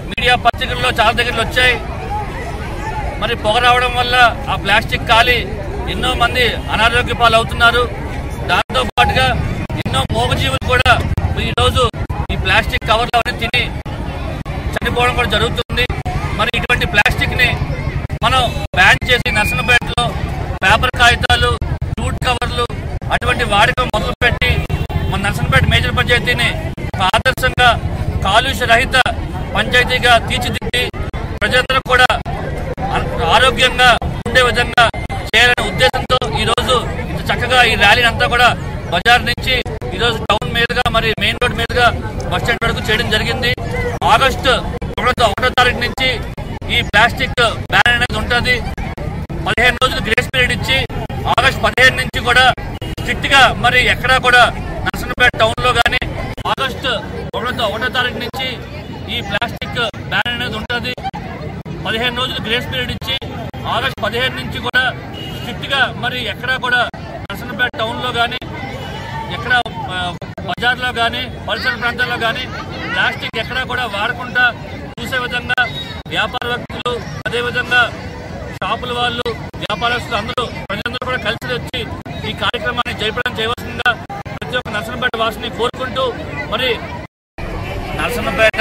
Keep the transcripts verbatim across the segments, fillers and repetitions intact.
Media పత్రికల్లో చాలా దగ్గరలు వచ్చాయి. మరి పొగ రావడం వల్ల ఆ ప్లాస్టిక్ కాలి ఎన్నో మంది అనారోగ్య పాలు అవుతున్నారు. దాంతో పాటుగా ఎన్నో మూగజీవులు కూడా ఈరోజు ఈ ప్లాస్టిక్ కవర్లు అవన్నీ తిని చనిపోవడం కూడా జరుగుతుంది. మరి ఇటువంటి ప్లాస్టిక్ ని మనం బ్యాన్ చేసి నర్సన్నపేటలో పేపర్ కాగితాలు, జూట్ కవర్లు అటువంటి వాడకం మొదలుపెట్టి మన నర్సన్నపేట మేజర్ పంచాయతీని ఒక ఆదర్శంగా కాలుష్య రహిత పంచాయతీగా తీర్చిదిద్ది ప్రజలందరూ కూడా ఆరోగ్యంగా ఉండే విధంగా చేయాలనే ఉద్దేశంతో ఈ రోజు ఇంత చక్కగా ఈ ర్యాలీని అంతా కూడా బజార్ నుంచి ఈ రోజు టౌన్ మీదుగా మరి మెయిన్ రోడ్ మీదుగా బస్ స్టాండ్ వరకు చేయడం జరిగింది. ఆగస్టు ఒకటో ఒకటో తారీఖు నుంచి ఈ ప్లాస్టిక్ బ్యాన్ అనేది ఉంటుంది. పదిహేను రోజులు గ్రేస్ పీరియడ్ ఇచ్చి ఆగస్టు పదిహేను నుంచి కూడా స్ట్రిక్ట్ గా మరి ఎక్కడా కూడా నర్సన్నపేట టౌన్ లో గానీ ఆగస్టు ఒకటో ఒకటో తారీఖు నుంచి ఈ ప్లాస్టిక్ బ్యాన్ అనేది ఉంటుంది. పదిహేను రోజులు గ్రేస్ పీరియడ్ ఇచ్చి ఆగస్టు పదిహేను నుంచి కూడా స్ట్రిక్ట్ గా మరి ఎక్కడా కూడా నర్సన్నపేట టౌన్ లో గానీ ఎక్కడ బజార్ లో గానీ పరిసర ప్రాంతాల్లో గానీ ప్లాస్టిక్ ఎక్కడా కూడా వాడకుండా చూసే విధంగా వ్యాపార వ్యక్తులు, అదేవిధంగా షాపుల వాళ్ళు, వ్యాపారస్తులు అందరూ ప్రజలందరూ కూడా కలిసి వచ్చి ఈ కార్యక్రమాన్ని జయప్రదం చేయవలసిందిగా ప్రతి ఒక్క నర్సన్నపేట వాసిని కోరుకుంటూ మరి నర్సన్నపేట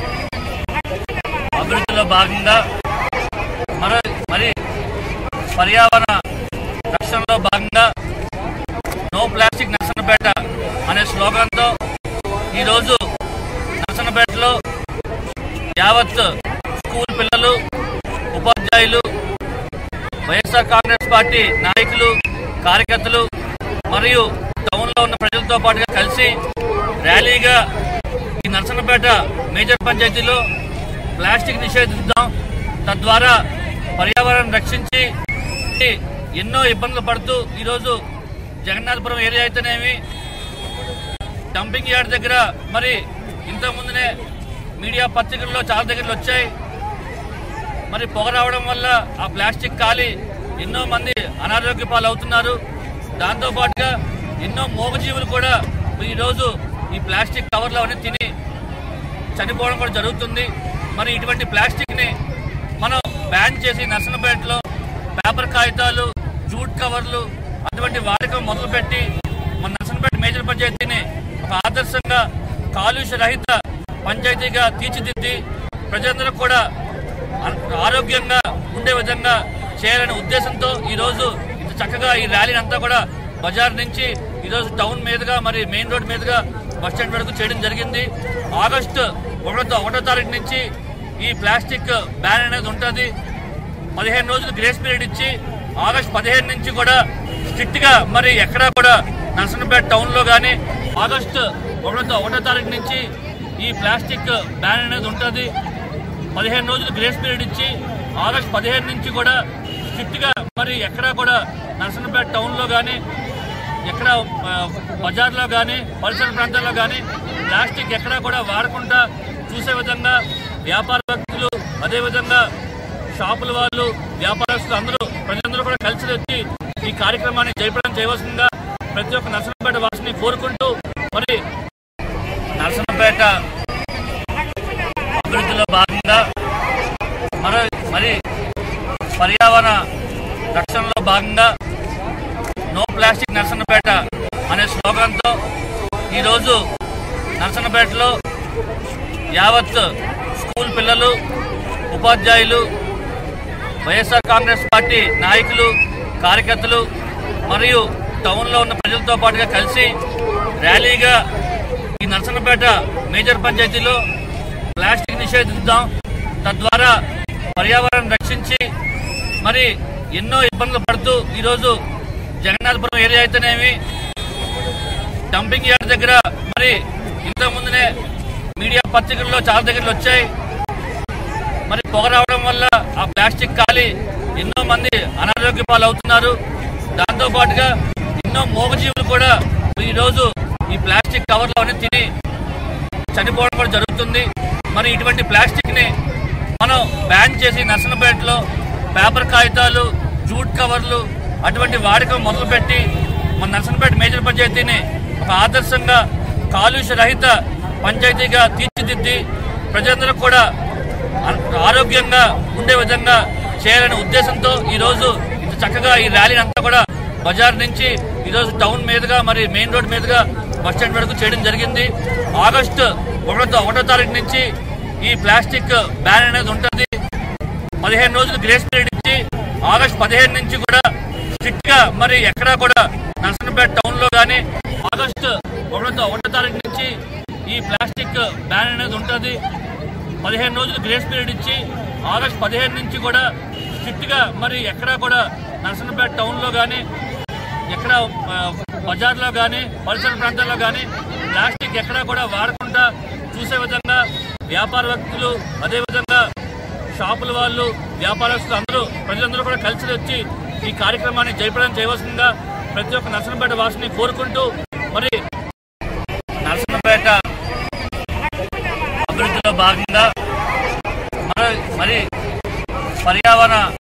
అభివృద్ధిలో భాగంగా మరి మరి పర్యావరణ రక్షణలో భాగంగా నో ప్లాస్టిక్ నర్సన్నపేట అనే స్లోగన్తో ఈరోజు నర్సన్నపేటలో యావత్ స్కూల్ పిల్లలు, ఉపాధ్యాయులు, వైఎస్ఆర్ కాంగ్రెస్ పార్టీ నాయకులు, కార్యకర్తలు మరియు టౌన్లో ఉన్న ప్రజలతో పాటుగా కలిసి ర్యాలీగా ఈ నర్సన్నపేట మేజర్ పంచాయతీలో ప్లాస్టిక్ నిషేధిద్దాం, తద్వారా పర్యావరణం రక్షించి ఎన్నో ఇబ్బందులు పడుతూ ఈరోజు జగన్నాథపురం ఏరియా అయితేనేమి డంపింగ్ యార్డ్ దగ్గర మరి ఇంతకుముందునే మీడియా పత్రికల్లో చాలా దగ్గరలు వచ్చాయి. మరి పొగ రావడం వల్ల ఆ ప్లాస్టిక్ కాలి ఎన్నో మంది అనారోగ్య పాలు అవుతున్నారు. దాంతో పాటుగా ఎన్నో మూగజీవులు కూడా ఈరోజు ఈ ప్లాస్టిక్ కవర్లు అవన్నీ తిని చనిపోవడం కూడా జరుగుతుంది. మరి ఇటువంటి ప్లాస్టిక్ ని మనం బ్యాన్ చేసి నర్సన్నపేటలో పేపర్ కాగితాలు, జూట్ కవర్లు అటువంటి వాడకం మొదలుపెట్టి మన నర్సన్నపేట మేజర్ పంచాయతీని ఒక ఆదర్శంగా కాలుష్య రహిత పంచాయతీగా తీర్చిదిద్ది ప్రజలందరూ కూడా ఆరోగ్యంగా ఉండే విధంగా చేయాలనే ఉద్దేశంతో ఈ రోజు ఇంత చక్కగా ఈ ర్యాలీని అంతా కూడా బజార్ నుంచి ఈ రోజు టౌన్ మీదుగా మరి మెయిన్ రోడ్ మీదుగా బస్ స్టాండ్ వరకు చేయడం జరిగింది. ఆగస్టు ఒకటో ఒకటో తారీఖు నుంచి ఈ ప్లాస్టిక్ బ్యాన్ అనేది ఉంటుంది. పదిహేను రోజులు గ్రేస్ పీరియడ్ ఇచ్చి ఆగస్టు పదిహేను నుంచి కూడా స్ట్రిక్ట్ గా మరి ఎక్కడా కూడా నర్సన్నపేట టౌన్ లో గానీ ఆగస్టు ఒకటో ఒకటో తారీఖు నుంచి ఈ ప్లాస్టిక్ బ్యాన్ అనేది ఉంటుంది. పదిహేను రోజులు గ్రేస్ పీరియడ్ ఇచ్చి ఆగస్టు పదిహేను నుంచి కూడా స్ట్రిక్ట్ గా మరి ఎక్కడా కూడా నర్సన్నపేట టౌన్ లో గానీ ఎక్కడ బజార్ లో గానీ పరిసర ప్రాంతాల్లో గానీ ప్లాస్టిక్ ఎక్కడా కూడా వాడకుండా చూసే విధంగా వ్యాపార వ్యక్తులు, అదేవిధంగా షాపుల వాళ్ళు, వ్యాపారస్తులు అందరూ ప్రజలందరూ కూడా కలిసి వచ్చి ఈ కార్యక్రమాన్ని జయప్రదం చేయవలసిందిగా ప్రతి ఒక్క నర్సన్నపేట వాసిని కోరుకుంటూ మరి నర్సన్నపేట అభివృద్ధిలో భాగంగా మరి మరి పర్యావరణ రక్షణలో భాగంగా నో ప్లాస్టిక్ నర్సన్నపేట అనే స్లోగన్తో ఈరోజు నర్సన్నపేటలో యావత్ స్కూల్ పిల్లలు, ఉపాధ్యాయులు, వైఎస్ఆర్ కాంగ్రెస్ పార్టీ నాయకులు, కార్యకర్తలు మరియు టౌన్లో ఉన్న ప్రజలతో పాటుగా కలిసి ర్యాలీగా ఈ నర్సన్నపేట మేజర్ పంచాయతీలో ప్లాస్టిక్ నిషేధిద్దాం, తద్వారా పర్యావరణం రక్షించి మరి ఎన్నో ఇబ్బందులు పడుతూ ఈరోజు జగన్నాథపురం ఏరియా అయితేనేమి డంపింగ్ యార్డ్ దగ్గర మరి ఇంతకుముందునే మీడియా పత్రికల్లో చాలా దగ్గరలు వచ్చాయి. మరి పొగ రావడం వల్ల ఆ ప్లాస్టిక్ కాలి ఎన్నో మంది అనారోగ్య పాలు అవుతున్నారు. దాంతో పాటుగా ఎన్నో మూగజీవులు కూడా ఈరోజు ఈ ప్లాస్టిక్ కవర్లు అవన్నీ తిని చనిపోవడం కూడా జరుగుతుంది. మరి ఇటువంటి ప్లాస్టిక్ ని మనం బ్యాన్ చేసి నర్సన్నపేటలో పేపర్ కాగితాలు, జూట్ కవర్లు అటువంటి వాడకం మొదలుపెట్టి మన నర్సన్నపేట మేజర్ పంచాయతీని ఒక ఆదర్శంగా కాలుష్య రహిత పంచాయతీగా తీర్చిదిద్ది ప్రజలందరూ కూడా ఆరోగ్యంగా ఉండే విధంగా చేయాలనే ఉద్దేశంతో ఈరోజు ఇంత చక్కగా ఈ ర్యాలీని అంతా కూడా బజార్ నుంచి ఈరోజు టౌన్ మీదుగా మరి మెయిన్ రోడ్ మీదుగా బస్ స్టాండ్ వరకు చేయడం జరిగింది. ఆగస్టు ఒకటో ఒకటో తారీఖు నుంచి ఈ ప్లాస్టిక్ బ్యాన్ అనేది ఉంటుంది. పదిహేను రోజులు గ్రేస్ పీరియడ్ ఇచ్చి ఆగస్టు పదిహేను నుంచి కూడా స్ట్రిక్ట్ గా మరి ఎక్కడా కూడా నర్సన్నపేట టౌన్ లో గానీ ఆగస్టు ఒకటో ఒకటో తారీఖు నుంచి ఈ ప్లాస్టిక్ బ్యాన్ అనేది ఉంటుంది. పదిహేను రోజులు గ్రేస్ పీరియడ్ ఇచ్చి ఆగస్టు పదిహేను నుంచి కూడా స్ట్రిక్ట్ గా మరి ఎక్కడా కూడా నర్సన్నపేట టౌన్ లో గానీ ఎక్కడ బజార్లో కానీ పరిసర ప్రాంతాల్లో కానీ ప్లాస్టిక్ ఎక్కడా కూడా వాడకుండా చూసే విధంగా వ్యాపార వ్యక్తులు అదేవిధంగా షాపుల వాళ్ళు వ్యాపారస్తులు అందరూ ప్రజలందరూ కూడా కలిసి వచ్చి ఈ కార్యక్రమాన్ని జయప్రదం చేయవలసిందిగా ప్రతి ఒక్క నర్సన్నపేట వాసిని కోరుకుంటూ మరి నర్సన్నపేట అభివృద్ధిలో భాగంగా మరి పర్యావరణ